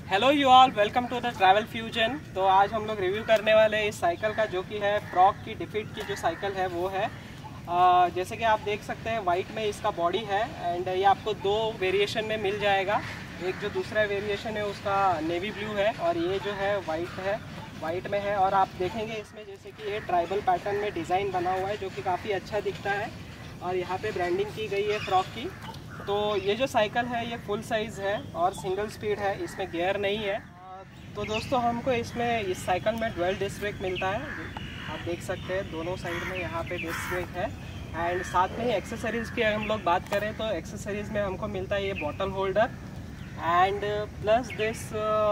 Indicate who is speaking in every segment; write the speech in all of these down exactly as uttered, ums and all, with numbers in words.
Speaker 1: Hello you all, welcome to the travel fusion. तो आज हम लोग रिव्यू करने वाले हैं इस साइकिल का, जो कि है फ्रॉग की डिफीट की जो साइकिल है वो है। आ, जैसे कि आप देख सकते हैं वाइट में इसका बॉडी है एंड ये आपको दो वेरिएशन में मिल जाएगा। एक जो दूसरा वेरिएशन है उसका नेवी ब्लू है और ये जो है वाइट है, वाइट में है। और आप देखेंगे इसमें जैसे कि ये ट्राइबल पैटर्न में डिज़ाइन बना हुआ है जो कि काफ़ी अच्छा दिखता है और यहाँ पे ब्रांडिंग की गई है फ्रॉग की। तो ये जो साइकिल है ये फुल साइज़ है और सिंगल स्पीड है, इसमें गियर नहीं है। तो दोस्तों हमको इसमें इस साइकिल में डुअल डिस्क ब्रेक मिलता है, आप देख सकते हैं दोनों साइड में यहाँ पे डिस्क ब्रेक है। एंड साथ में ही एक्सेसरीज़ की हम लोग बात करें तो एक्सेसरीज़ में हमको मिलता है ये bottle holder and plus this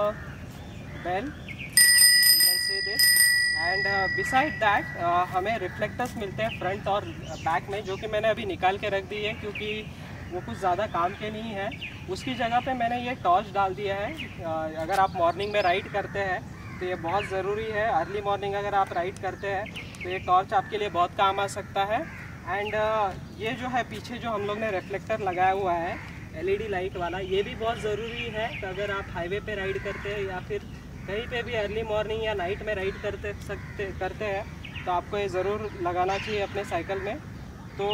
Speaker 1: bell, you can see this. And beside that हमें रिफ्लेक्टर्स मिलते हैं फ्रंट और बैक में, जो कि मैंने अभी निकाल के रख दी है क्योंकि वो कुछ ज़्यादा काम के नहीं है। उसकी जगह पे मैंने ये टॉर्च डाल दिया है। अगर आप मॉर्निंग में राइड करते हैं तो ये बहुत ज़रूरी है। अर्ली मॉर्निंग अगर आप राइड करते हैं तो ये टॉर्च आपके लिए बहुत काम आ सकता है। एंड ये जो है पीछे जो हम लोग ने रिफ्लेक्टर लगाया हुआ है एलईडी लाइट वाला, ये भी बहुत ज़रूरी है। तो अगर आप हाईवे पे राइड करते हैं या फिर कहीं पे भी अर्ली मॉर्निंग या नाइट में राइड करते सकते करते हैं तो आपको ये ज़रूर लगाना चाहिए अपने साइकिल में। तो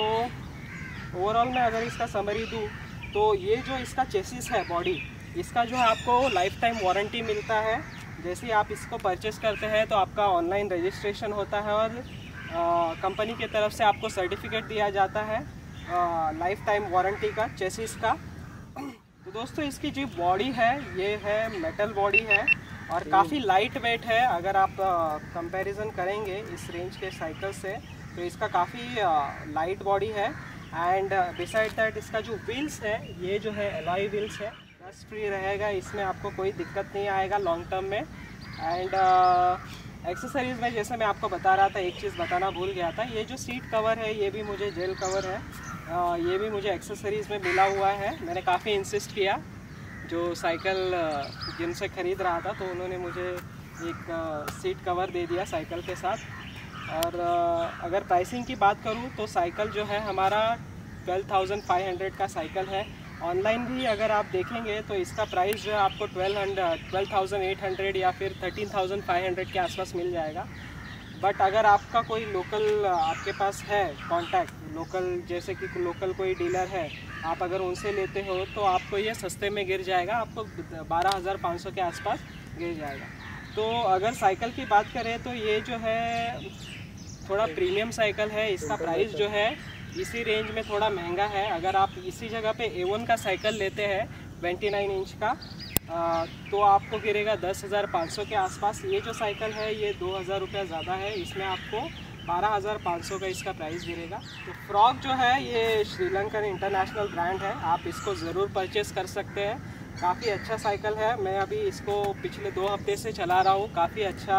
Speaker 1: ओवरऑल में अगर इसका समरी दूँ तो ये जो इसका चेसिस है बॉडी, इसका जो है आपको लाइफ टाइम वारंटी मिलता है। जैसे ही आप इसको परचेस करते हैं तो आपका ऑनलाइन रजिस्ट्रेशन होता है और कंपनी की तरफ से आपको सर्टिफिकेट दिया जाता है लाइफ टाइम वारंटी का चेसिस का। तो दोस्तों इसकी जो बॉडी है ये है मेटल बॉडी है और काफ़ी लाइट वेट है। अगर आप कंपैरिजन करेंगे इस रेंज के साइकिल से तो इसका काफ़ी लाइट बॉडी है। एंड बिसाइड दैट इसका जो व्हील्स है ये जो है एलॉय व्हील्स है, डस्ट फ्री रहेगा, इसमें आपको कोई दिक्कत नहीं आएगा लॉन्ग टर्म में। एंड एक्सेसरीज़ में जैसे मैं आपको बता रहा था, एक चीज़ बताना भूल गया था, ये जो सीट कवर है ये भी मुझे जेल कवर है, uh, ये भी मुझे एक्सेसरीज़ में मिला हुआ है। मैंने काफ़ी इंसिस्ट किया, जो साइकिल जिनसे ख़रीद रहा था तो उन्होंने मुझे एक uh, सीट कवर दे दिया साइकिल के साथ। और अगर प्राइसिंग की बात करूं तो साइकिल जो है हमारा ट्वेल्व थाउजेंड फाइव हंड्रेड का साइकिल है। ऑनलाइन भी अगर आप देखेंगे तो इसका प्राइस जो है आपको twelve hundred twelve thousand eight hundred या फिर थर्टीन थाउजेंड फाइव हंड्रेड के आसपास मिल जाएगा। बट अगर आपका कोई लोकल आपके पास है कॉन्टैक्ट, लोकल जैसे कि लोकल कोई डीलर है, आप अगर उनसे लेते हो तो आपको ये सस्ते में गिर जाएगा, आपको बारह हज़ार पाँच सौ के आसपास गिर जाएगा। तो अगर साइकिल की बात करें तो ये जो है थोड़ा प्रीमियम साइकिल है, इसका प्राइस जो है इसी रेंज में थोड़ा महंगा है। अगर आप इसी जगह पे ए वन का साइकिल लेते हैं उनतीस इंच का आ, तो आपको गिरेगा दस हज़ार पाँच सौ के आसपास। ये जो साइकिल है ये दो हज़ार रुपया ज़्यादा है, इसमें आपको बारह हज़ार पाँच सौ का इसका प्राइस गिरेगा। तो फ्रॉग जो है ये श्रीलंकन इंटरनेशनल ब्रांड है, आप इसको ज़रूर परचेस कर सकते हैं। काफ़ी अच्छा साइकिल है, मैं अभी इसको पिछले दो हफ्ते से चला रहा हूँ, काफ़ी अच्छा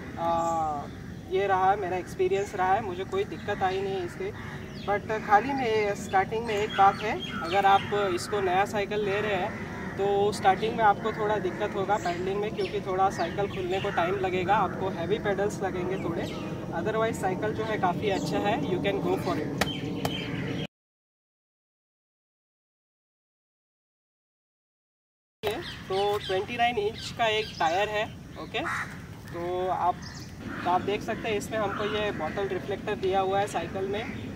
Speaker 1: आ, ये रहा है, मेरा एक्सपीरियंस रहा है, मुझे कोई दिक्कत आई नहीं इसके। बट खाली में स्टार्टिंग में एक बात है, अगर आप इसको नया साइकिल ले रहे हैं तो स्टार्टिंग में आपको थोड़ा दिक्कत होगा पैडलिंग में, क्योंकि थोड़ा साइकिल खुलने को टाइम लगेगा, आपको हैवी पेडल्स लगेंगे थोड़े। अदरवाइज साइकिल जो है काफ़ी अच्छा है, you can go for it. तो उनतीस इंच का एक टायर है, ओके। तो आप तो आप देख सकते हैं इसमें हमको ये बॉटल रिफ्लेक्टर दिया हुआ है साइकिल में।